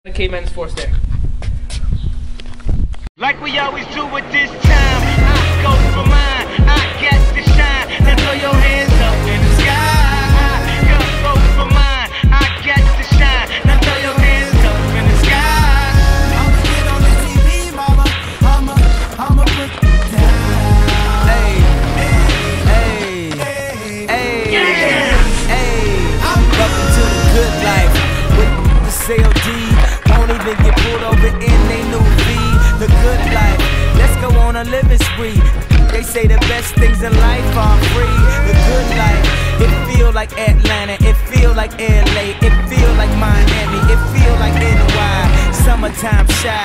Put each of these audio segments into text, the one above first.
K-Man's force there. Like we always do at this time, I go for mine, I got to shine. Now throw your hands up in the sky. I go for mine, I got to shine. Now throw your hands up in the sky. I'ma get on the TV, mama. I'ma put it down. Hey, welcome to the good life. With the CLD, won't even get pulled over in they new V. The good life, let's go on a living spree. They say the best things in life are free. The good life, it feel like Atlanta, it feel like LA, it feel like Miami, it feel like NY. Summertime shy.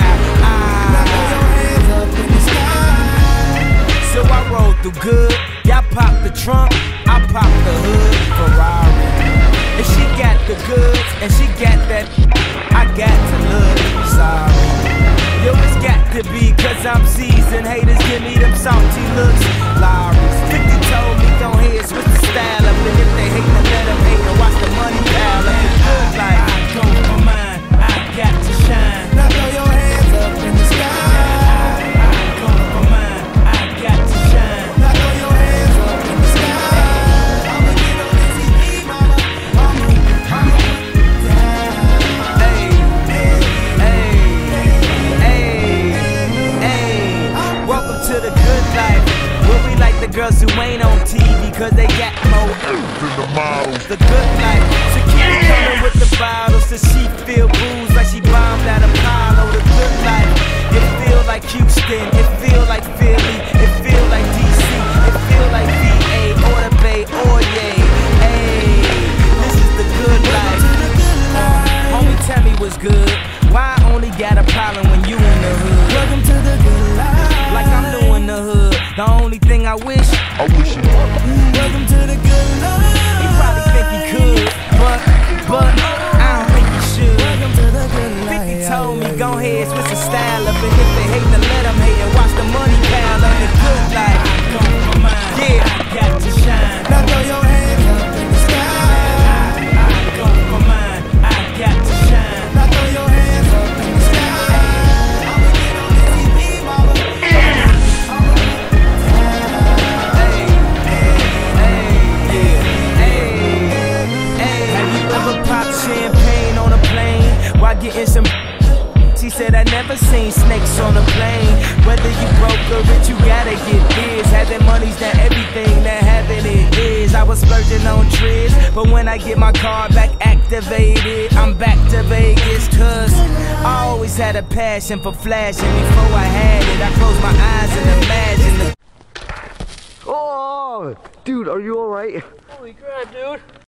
So I roll through good. Y'all pop the trunk, I pop the hood. Ferrari. And she got the goods, and she got that. I got to look sorry. Yo, it's got to be, cause I'm seasoned. Haters give me them salty looks. Lawry's 50 told me, don't hear, switch the style up. And if they hate, then let them hate, and watch the money pile up. It's good like, I go for mine, I got to shine. Now throw your hands up in the sky. I go for mine, I got to shine. Now throw your hands up in the sky. I'ma get on the TV, mama. I'ma put it down. Welcome to the good life, where we like the girls who ain't on TV, cause they got more than the models. The good life, so keep it coming with the bottles, so she feel booze like she bombed at Apollo. The good life, it feel like Houston, it feel like Philly, it feel like DC, it feel like VA, or the Bay, or yay. Hey, this is the good life. Homie, tell me what's good. Why I only got a problem when you in the hood? Welcome to the good life. Like I'm new in the hood. The only thing I wish you welcome to the good life. He probably think he could, but I don't think he should. Welcome to the good life. 50 told me, go ahead, switch the style up. And if they hate, then let them hate and watch the money pile up. The good life, I go for mine, yeah, I got to shine. Now throw your hands up in the sky. I go for mine, I got to shine. Now throw your hands up in the sky. I'ma get on the TV, mama. Have you ever popped champagne on a plane while getting some? She said I never seen snakes on a plane. Whether you broke or rich, you gotta get this. Having money's not everything that having it is. I was splurging on trips, but when I get my card back activated, I'm back to Vegas. Cause I always had a passion for flashing. Before I had it, I closed my eyes and imagined the. Oh, dude, are you alright? Holy crap, dude.